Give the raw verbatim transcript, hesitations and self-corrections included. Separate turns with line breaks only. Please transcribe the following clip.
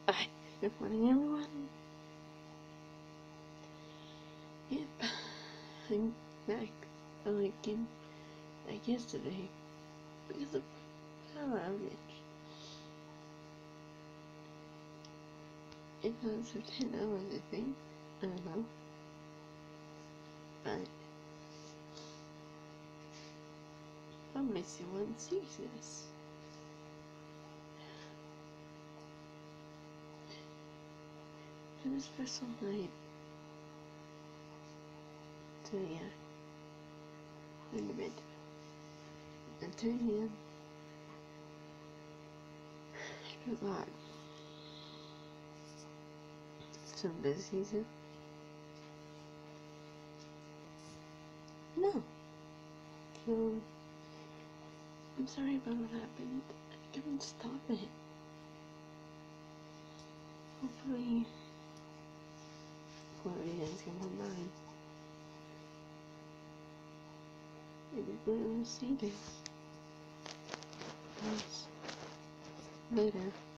Hi, good morning everyone. Yep, I'm back again like yesterday because of power outage. It was for ten hours I think, I don't know, but probably someone sees this. It was special night, so yeah, in the bed. At two a m I forgot some busy season. No. So, I'm sorry about what happened. I couldn't stop it. Hopefully, Floridians can come by. Maybe we'll see this. Yes. Later.